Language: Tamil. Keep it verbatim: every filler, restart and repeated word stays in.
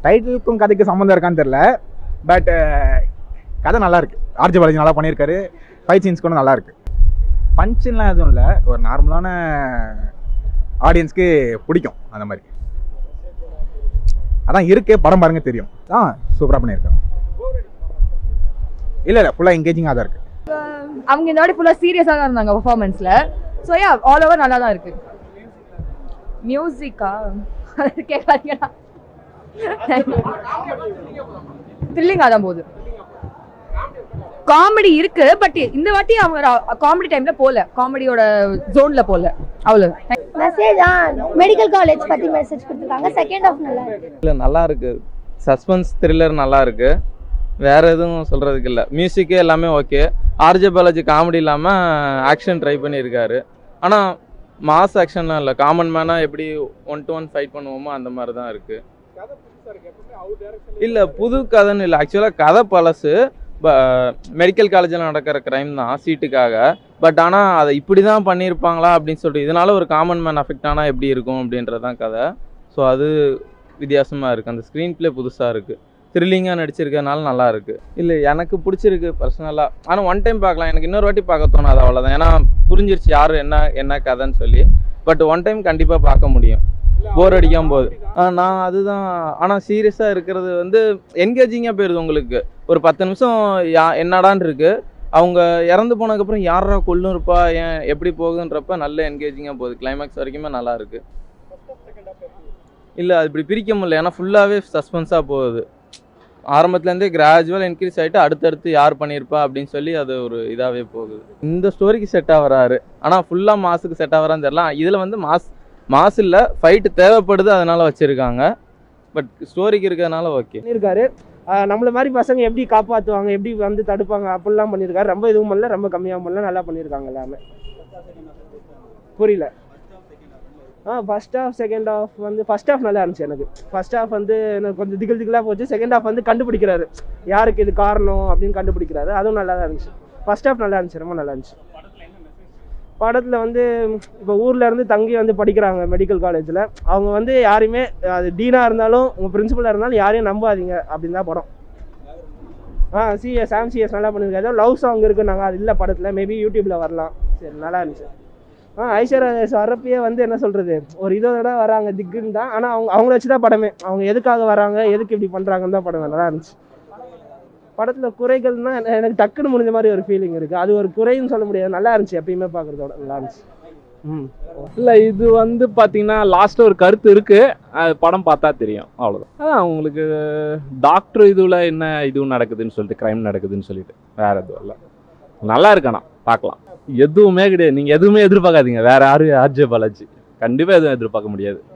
டைட்டிலுக்கும் கதைக்கு சம்மந்தம் இருக்கான்னு தெரில. பட் கதை நல்லாயிருக்கு. ஆர்ஜே பாலாஜி நல்லா பண்ணியிருக்காரு. ஃபைட் சீன்ஸ் கூட நல்லாயிருக்கு. பஞ்சுலாம் எதுவும் இல்லை, ஒரு நார்மலான ஆடியன்ஸ்க்கு பிடிக்கும் அந்த மாதிரி. அதான் இருக்கு, படம் பாருங்க தெரியும். ஆ சூப்பராக பண்ணியிருக்காங்க. இல்லை இல்லை ஃபுல்லாக என்கேஜிங்காக தான் இருக்குது. அவங்க இந்த வாட்டி ஃபுல்லாக சீரியஸாக தான் இருந்தாங்க பர்ஃபார்மன்ஸில். ஸோ யா ஆல் ஓவர் நல்லா தான் இருக்குது. மியூசிக்கா கேட்காதீங்கண்ணா, த்ரில்லிங்காக தான் போகுது. காமெடி இருக்கு, பட் இந்த வாட்டி அவங்க காமெடி டைம்ல போல, காமெடியோட ஜோன்ல போல. அவ்வளவு மெசேஜ் மெடிக்கல் காலேஜ் பத்தி மெசேஜ் கொடுத்திருக்காங்க. செகண்ட் ஹாஃப் நல்லா இருக்கு. இல்ல நல்லா இருக்கு. சஸ்பென்ஸ் த்ரில்லர் நல்லா இருக்கு. வேற எதுவும் சொல்றதுக்கு இல்ல. மியூசிக் எல்லாமே ஓகே. ஆர்ஜே பாலாஜி காமெடி இல்லாம ஆக்ஷன் ட்ரை பண்ணியிருக்காரு. ஆனா மாஸ் ஆக்ஷன்லாம் இல்லை. காமன் மேனா எப்படி ஒன் டு ஒன் ஃபைட் பண்ணுவோமோ அந்த மாதிரி தான் இருக்கு. இல்லை புது கதைன்னு இல்லை, ஆக்சுவலாக கதை பழசு. மெடிக்கல் காலேஜில் நடக்கிற க்ரைம் தான் சீட்டுக்காக. பட் ஆனால் அதை இப்படி தான் பண்ணியிருப்பாங்களா அப்படின்னு சொல்லிட்டு இதனால ஒரு காமன் மேன் அஃபெக்ட் ஆனால் எப்படி இருக்கும் அப்படின்றது தான் கதை. ஸோ அது வித்தியாசமாக இருக்குது. அந்த ஸ்க்ரீன் பிளே புதுசாக இருக்குது. த்ரில்லிங்காக நடிச்சிருக்கனால நல்லா இருக்குது. இல்லை எனக்கு பிடிச்சிருக்கு பர்சனலாக. ஆனால் ஒன் டைம் பார்க்கலாம், எனக்கு இன்னொரு வாட்டி பார்க்க தோணாது, அவ்வளோதான். ஏன்னா புரிஞ்சிருச்சு யார் என்ன என்ன கதைன்னு சொல்லி. பட் ஒன் டைம் கண்டிப்பாக பார்க்க முடியும், போர் அடிக்காம போகுது. நான் அதுதான். ஆனால் சீரியஸாக இருக்கிறது வந்து என்கேஜிங்காக போயிடுது உங்களுக்கு. ஒரு பத்து நிமிஷம் யா என்னடான் இருக்கு. அவங்க இறந்து போனதுக்கப்புறம் யாரா கொல்லும் இருப்பா, ஏன் எப்படி போகுதுன்றப்ப நல்ல என்கேஜிங்காக போகுது. கிளைமேக்ஸ் வரைக்குமே நல்லா இருக்கு. இல்லை அது இப்படி பிரிக்க முடியல, ஏன்னா ஃபுல்லாகவே சஸ்பென்ஸாக போகுது. ஆரம்பத்துலேருந்தே கிராஜுவல் இன்க்ரீஸ் ஆகிட்டு அடுத்தடுத்து யார் பண்ணியிருப்பா அப்படின்னு சொல்லி அது ஒரு இதாகவே போகுது. இந்த ஸ்டோரிக்கு செட் ஆகிறாரு, ஆனால் ஃபுல்லாக மாஸுக்கு செட் ஆகிறான்னு தெரியல. இதில் வந்து மாஸ் மாஸ் இல்லை, ஃபைட்டு தேவைப்படுது அதனால வச்சுருக்காங்க. பட் ஸ்டோரிக்கு இருக்கிறதுனால ஓகே பண்ணியிருக்காரு. நம்மள மாதிரி பசங்க எப்படி காப்பாற்றுவாங்க, எப்படி வந்து தடுப்பாங்க அப்படிலாம் பண்ணியிருக்காரு. ரொம்ப இதுவும் பண்ணல, ரொம்ப கம்மியாகவும் பண்ணல, நல்லா பண்ணியிருக்காங்க எல்லாமே. புரியல. ஆ ஃபர்ஸ்ட் ஹாஃப் செகண்ட் ஹாஃப் வந்து ஃபர்ஸ்ட் ஹாஃப் நல்லா இருந்துச்சு எனக்கு. ஃபர்ஸ்ட் ஹாஃப் வந்து எனக்கு கொஞ்சம் திகில் திகிலாக போச்சு. செகண்ட் ஹாஃப் வந்து கண்டுபிடிக்கிறாரு யாருக்கு இது காரணம் அப்படின்னு கண்டுபிடிக்கிறாரு. அதுவும் நல்லா தான் இருந்துச்சு. ஃபர்ஸ்ட் ஹாஃப் நல்லா இருந்துச்சு, ரொம்ப நல்லா இருந்துச்சு. படத்தில் வந்து இப்போ ஊரில் இருந்து தங்கி வந்து படிக்கிறாங்க மெடிக்கல் காலேஜில். அவங்க வந்து யாரையுமே, அது டீனாக இருந்தாலும் உங்கள் பிரின்சிபலாக இருந்தாலும் யாரையும் நம்பாதீங்க அப்படின்னு தான் படம். ஆ சிஎஸ் சாம் சிஎஸ் நல்லா பண்ணியிருக்காரு. லவ் சாங் இருக்குது, நாங்கள் அது இல்லை படத்தில், மேபி யூடியூப்பில் வரலாம். சரி நல்லா இருந்துச்சு. ஆ ஐஸ்வர்யா வரப்பயே வந்து என்ன சொல்கிறது, ஒரு இதோட வராங்க திக்குன்னு தான். ஆனால் அவங்க அவங்கள வச்சு தான் படமே. அவங்க எதுக்காக வராங்க, எதுக்கு இப்படி பண்ணுறாங்கன்னு தான் படம் நல்லா இருந்துச்சு. படத்தில் குறைகள்னா எனக்கு டக்குன்னு முடிஞ்ச மாதிரி ஒரு ஃபீலிங் இருக்குது. அது ஒரு குறைன்னு சொல்ல முடியாது, நல்லா இருந்துச்சு. எப்பயுமே பார்க்குறதோட நல்லா இருந்துச்சு. ம் இல்லை இது வந்து பார்த்தீங்கன்னா லாஸ்ட்டில் ஒரு கருத்து இருக்குது, அது படம் பார்த்தா தெரியும், அவ்வளோதான். அதான் உங்களுக்கு டாக்டர் இதுவில் என்ன இதுவும் நடக்குதுன்னு சொல்லிட்டு, க்ரைம் நடக்குதுன்னு சொல்லிட்டு வேறு எதுவும் இல்லை. நல்லா இருக்கானா பார்க்கலாம். எதுவுமே கிடையாது, நீங்கள் எதுவுமே எதிர்பார்க்காதீங்க. வேறு யாரும் ஆர்ஜே பாலாஜி கண்டிப்பாக எதுவும் எதிர்பார்க்க முடியாது.